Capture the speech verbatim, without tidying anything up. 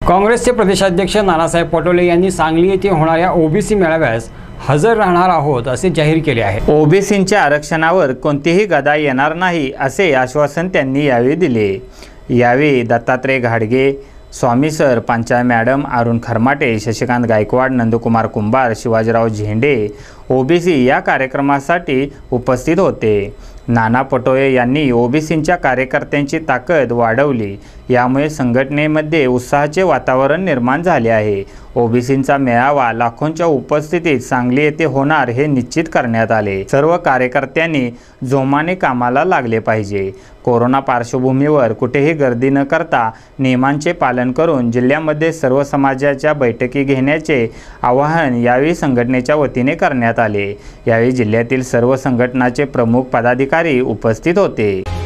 काँग्रेसचे प्रदेशाध्यक्ष नानासाहेब पटोले यांनी सांगली येथे होणाऱ्या ओबीसी मेळाव्यास हजर राहणार आहोत असे जाहीर केले आहे। ओबीसींच्या आरक्षणावर कोणतीही गदा येणार नाही असे आश्वासन त्यांनी यावेळी दिले। यावेळी दत्तात्रय घाडगे, स्वामी सर, पंचाय मॅडम, अरुण खरमाटे, शशिकांत गायकवाड, नंदकुमार कुंभार, शिवाजीराव झेंडे ओबीसी या कार्यक्रमासाठी उपस्थित होते। नाना पटोले यांनी ओबीसींच्या कार्यकर्त्यांची ताकद वाढवली, यामुळे संघटनेमध्ये उत्साहाचे वातावरण निर्माण झाले आहे। ओबीसींचा मेळावा लाखोंच्या उपस्थितीत सांगली येथे होणार हे निश्चित करण्यात आले। सर्व कार्यकर्त्यांनी जोमाने कामाला लागले पाहिजे। कोरोना पार्श्वभूमीवर कुठेही गर्दी न करता नियमांचे पालन करून जिल्ह्यामध्ये सर्व समाजाच्या बैठकी घेण्याचे आवाहन यावेळी संघटनेच्या वतीने करण्यात आले। यावेळी जिल्ह्यातील सर्व संघटनाचे प्रमुख पदाधिकारी उपस्थित होते।